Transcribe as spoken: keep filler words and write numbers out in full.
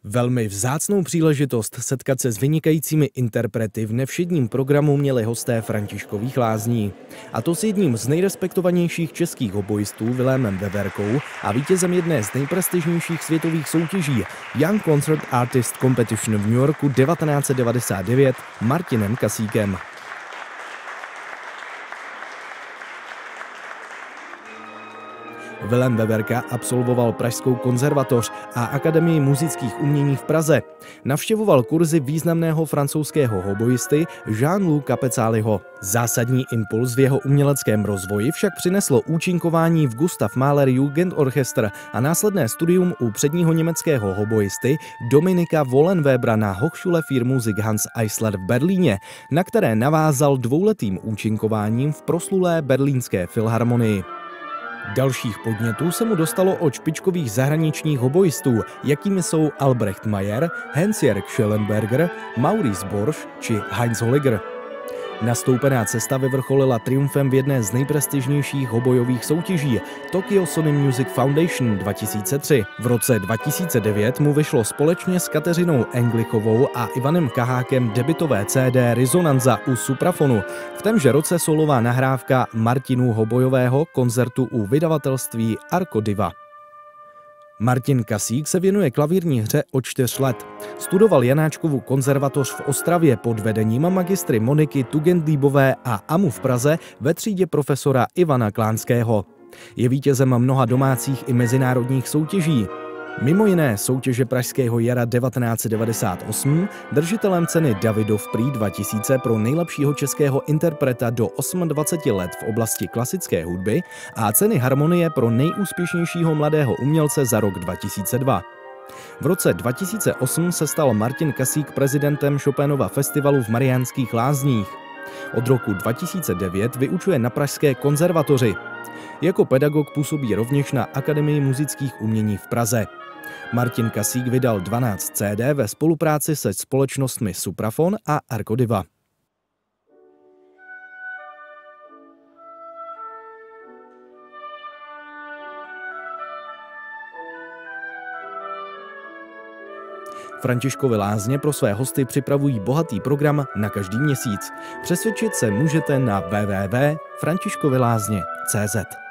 Velmi vzácnou příležitost setkat se s vynikajícími interprety v nevšedním programu měli hosté Františkových lázní. A to s jedním z nejrespektovanějších českých hobojistů Vilémem Veverkou a vítězem jedné z nejprestižnějších světových soutěží Young Concert Artist Competition v New Yorku devatenáct set devadesát devět Martinem Kasíkem. Vilém Veverka absolvoval Pražskou konzervatoř a Akademii muzických umění v Praze. Navštěvoval kurzy významného francouzského hobojisty Jean-Luc Capezzaliho. Zásadní impuls v jeho uměleckém rozvoji však přineslo účinkování v Gustav Mahler Jugendorchester a následné studium u předního německého hobojisty Dominika Wollenwebera na Hochschule für Musik Hans Eisler v Berlíně, na které navázal dvouletým účinkováním v proslulé berlínské filharmonii. Dalších podnětů se mu dostalo od špičkových zahraničních hobojistů, jakými jsou Albrecht Mayer, Hans-Jörg Schellenberger, Maurice Borsch či Heinz Holliger. Nastoupená cesta vyvrcholila triumfem v jedné z nejprestižnějších hobojových soutěží Tokyo Sony Music Foundation dva tisíce tři. V roce dva tisíce devět mu vyšlo společně s Kateřinou Englichovou a Ivanem Kahákem debutové C D Risonanza u Suprafonu. V témže roce solová nahrávka Martinů hobojového koncertu u vydavatelství Arco Diva. Martin Kasík se věnuje klavírní hře od čtyř let. Studoval Janáčkovu konzervatoř v Ostravě pod vedením magistry Moniky Tugendliebové a Amu v Praze ve třídě profesora Ivana Klánského. Je vítězem mnoha domácích i mezinárodních soutěží. Mimo jiné soutěže Pražského jara devatenáct set devadesát osm, držitelem ceny Davidov Prix dva tisíce pro nejlepšího českého interpreta do dvaceti osmi let v oblasti klasické hudby a ceny Harmonie pro nejúspěšnějšího mladého umělce za rok dva tisíce dva. V roce dva tisíce osm se stal Martin Kasík prezidentem Chopinova festivalu v Mariánských Lázních. Od roku dva tisíce devět vyučuje na Pražské konzervatoři. Jako pedagog působí rovněž na Akademii muzických umění v Praze. Martin Kasík vydal dvanáct C D ve spolupráci se společnostmi Suprafon a Arco Diva. Františkovy lázně pro své hosty připravují bohatý program na každý měsíc. Přesvědčit se můžete na w w w tečka františkovylázně tečka cé zet.